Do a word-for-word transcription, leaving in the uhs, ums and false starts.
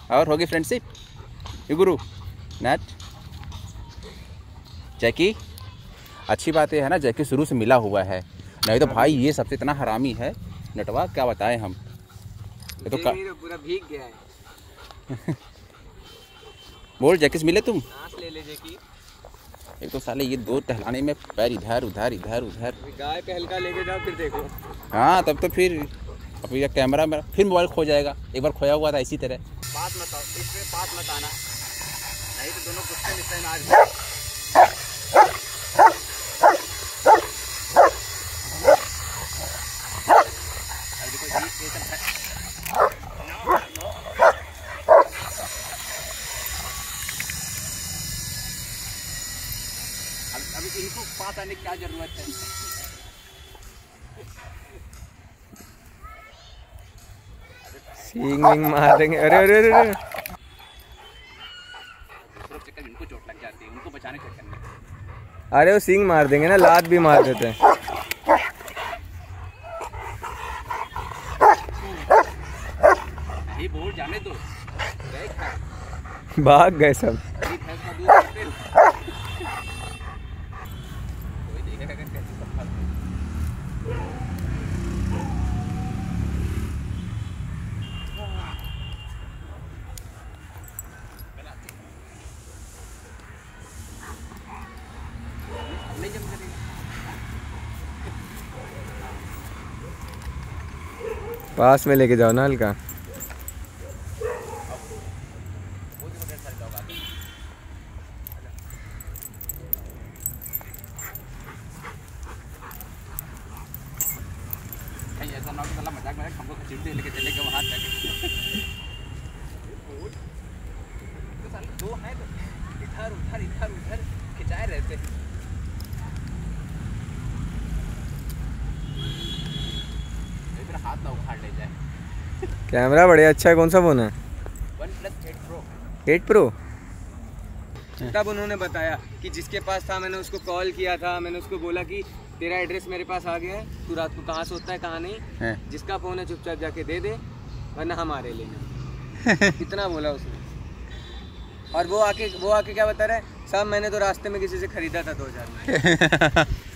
और होगी फ्रेंडशिप गुरु नेट जैकी। अच्छी बात यह है ना जैकी शुरू से मिला हुआ है, नहीं तो भाई ये सबसे इतना हरामी है नटवा, क्या बताएं हम। ये तो का... पूरा भीग गया है। बोल जैकी से मिले तुम? सांस ले ले जैकी। एक तो साले ये दो टहलाने में पैर इधर उधर इधर उधर। गाय पे हल्का लेके जाओ फिर देखो। हाँ तब तो फिर अब ये कैमरा में फिर मोबाइल खो जाएगा, एक बार खोया हुआ था इसी तरह। बात मत आओ इसमें, बात मत आना, नहीं तो दोनों गुस्से में आज। अभी इनको पास आने की क्या जरूरत है? सींग विंग मार देंगे। अरे अरे अरे अरे चक्कर इनको चोट लग जाती है, उनको बचाने चक्कर में। अरे वो सींग मार देंगे ना, लात भी मार देते हैं। नहीं बोल जाने दो, भाग गए सब। पास में लेके जाओ ना हल्का। ऐसा ना हो मजाक मजाक हमको खींच दे लेके चलेगा वहां तक। तो साले दो हैं तो इधर उधर इधर उधर खिंचाए रहते हैं। मेरा हाथ ना उखाड़ ले जाए। कैमरा बढ़िया अच्छा है। कौन सा फोन है? OnePlus eight pro. Eight pro. तब उन्होंने बताया कि जिसके पास था मैंने उसको कॉल किया था, मैंने उसको बोला कि तेरा एड्रेस मेरे पास आ गया है, तू रात को कहाँ सोता है कहाँ नहीं है? जिसका फ़ोन है चुपचाप जाके दे दे वरना हमारे लेना। इतना बोला उसने। और वो आके वो आके क्या बता रहा है, साहब मैंने तो रास्ते में किसी से खरीदा था दो हज़ार में।